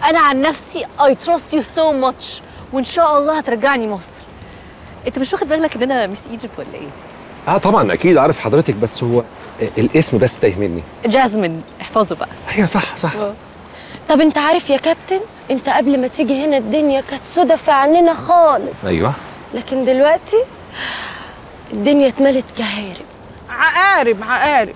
انا عن نفسي I trust you so much، وان شاء الله هترجعني مصر. انت مش واخد بالك ان انا ميس ايجيبت ولا ايه؟ طبعا اكيد عارف حضرتك، بس هو الاسم بس تايه مني. جازمين، احفظه بقى. ايوه صح صح. طب انت عارف يا كابتن، انت قبل ما تيجي هنا الدنيا كانت سودا في عينينا خالص. ايوه. لكن دلوقتي الدنيا اتملت كهارب. عقارب.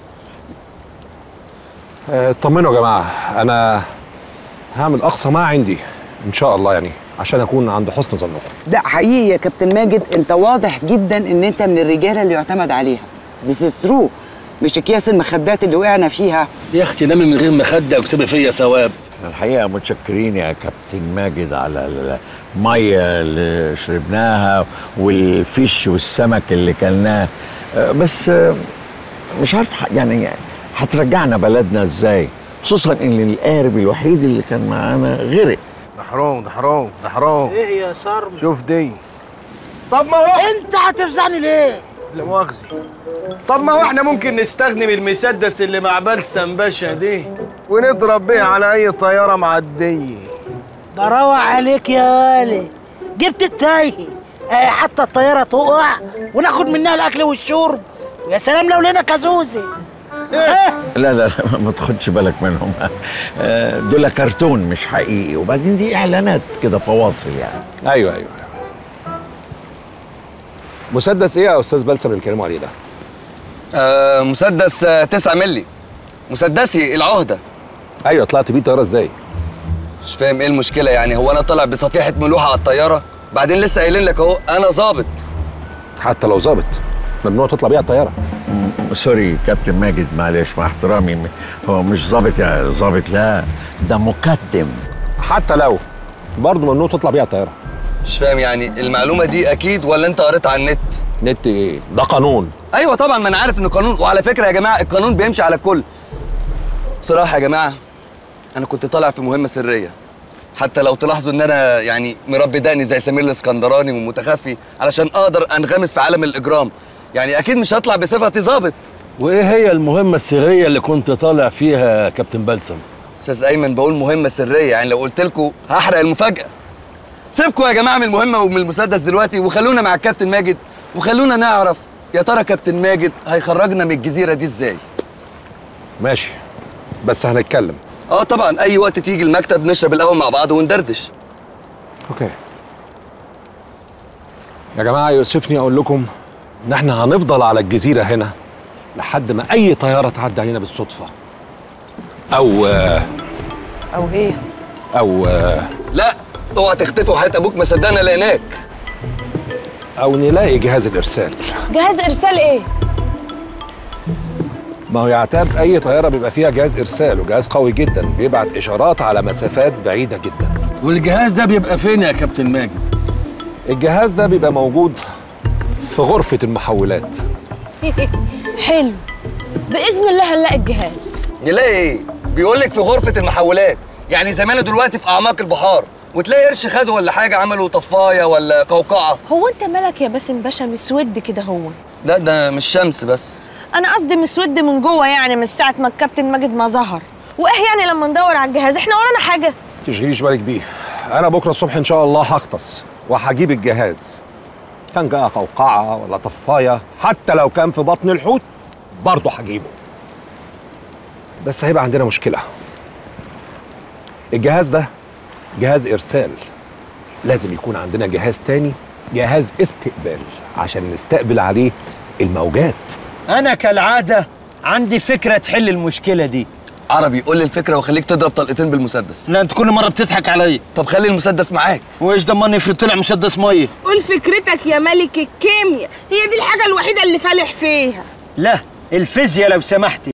اطمنوا يا جماعه، انا هعمل اقصى ما عندي ان شاء الله، يعني عشان اكون عند حسن ظنكم. ده حقيقي يا كابتن ماجد، انت واضح جدا ان انت من الرجاله اللي يعتمد عليها. This is true. مش اكياس المخدات اللي وقعنا فيها. يا اختي نامي من غير مخده واكسبي فيا ثواب. الحقيقه متشكرين يا كابتن ماجد على الميه اللي شربناها والفيش والسمك اللي كلناه، بس مش عارف يعني هترجعنا بلدنا ازاي، خصوصا ان القارب الوحيد اللي كان معانا غرق. ده حرام. ايه يا صرم؟ شوف دي. طب ما هو انت هتفزعني ليه؟ لا مؤاخذة. طب ما هو احنا ممكن نستخدم المسدس اللي مع بلسم باشا دي ونضرب بيها على اي طياره معديه. بروع عليك يا والي، جبت التايه. حتى الطياره تقع وناخد منها الاكل والشرب. يا سلام لو لنا كازوزي. لا ما تاخدش بالك منهم. دول كرتون مش حقيقي، وبعدين دي اعلانات كده فواصل يعني. ايوه. مسدس ايه يا استاذ بلسم اللي بيتكلموا عليه ده؟ مسدس 9 مللي، مسدسي العهده. ايوه، طلعت بيه طياره ازاي؟ مش فاهم ايه المشكله يعني، هو انا طالع بصفيحه ملوحه على الطياره؟ بعدين لسه قايلين لك اهو انا ظابط. حتى لو ظابط ممنوع تطلع بيها الطياره. سوري كابتن ماجد، معلش مع احترامي، هو مش ظابط يا ظابط، لا ده مقدم. حتى لو برضه ممنوع تطلع بيها الطياره. مش فاهم يعني المعلومه دي اكيد ولا انت قريت على النت؟ نت ايه؟ ده قانون. ايوه طبعا، ما انا عارف انه قانون، وعلى فكره يا جماعه القانون بيمشي على الكل. بصراحه يا جماعه انا كنت طالع في مهمه سريه، حتى لو تلاحظوا ان انا يعني مربي دقني زي سمير الاسكندراني ومتخفي علشان اقدر انغمس في عالم الاجرام، يعني اكيد مش هطلع بصفتي ظابط. وايه هي المهمه السريه اللي كنت طالع فيها يا كابتن بلسم؟ استاذ ايمن بقول مهمه سريه، يعني لو قلت لكم هحرق المفاجاه. سيبكم يا جماعه من المهمه ومن المسدس دلوقتي، وخلونا مع الكابتن ماجد، وخلونا نعرف يا ترى كابتن ماجد هيخرجنا من الجزيره دي ازاي. ماشي، بس هنتكلم. طبعا، اي وقت تيجي المكتب نشرب القهوه مع بعض وندردش. اوكي يا جماعه، يؤسفني اقول لكم ان احنا هنفضل على الجزيره هنا لحد ما اي طياره تعدي علينا بالصدفه او ايه؟ او لا اوعى تختفي وحياة ابوك ما صدقنا لقيناك. او نلاقي جهاز الارسال. جهاز ارسال ايه؟ ما هو يعتبر اي طياره بيبقى فيها جهاز ارسال، وجهاز قوي جدا بيبعت اشارات على مسافات بعيده جدا. والجهاز ده بيبقى فين يا كابتن ماجد؟ الجهاز ده بيبقى موجود في غرفه المحولات. حلو، باذن الله هنلاقي الجهاز. نلاقي ايه؟ بيقول لك في غرفه المحولات، يعني زمانه دلوقتي في اعماق البحار، وتلاقي قرش خده ولا حاجه عملوا طفايه ولا قوقعه. هو انت مالك يا باسم باشا مسود كده؟ هو لا ده مش شمس بس، انا قصدي مسود من جوه، يعني من ساعه ما الكابتن ماجد ما ظهر. وايه يعني لما ندور على الجهاز؟ احنا ورانا حاجه؟ تشغليش بالك بيه، انا بكره الصبح ان شاء الله هغطس وهجيب الجهاز، كان جاء قوقعه ولا طفايه، حتى لو كان في بطن الحوت برضه هجيبه. بس هيبقى عندنا مشكله، الجهاز ده جهاز ارسال، لازم يكون عندنا جهاز تاني، جهاز استقبال، عشان نستقبل عليه الموجات. انا كالعاده عندي فكره تحل المشكله دي. عربي قول لي الفكره وخليك تضرب طلقتين بالمسدس. لا انت كل مره بتضحك عليا. طب خلي المسدس معاك. وايش ضمان افرض طلع مسدس ميه؟ قول فكرتك يا ملك الكيمياء، هي دي الحاجه الوحيده اللي فالح فيها. لا الفيزياء لو سمحتي.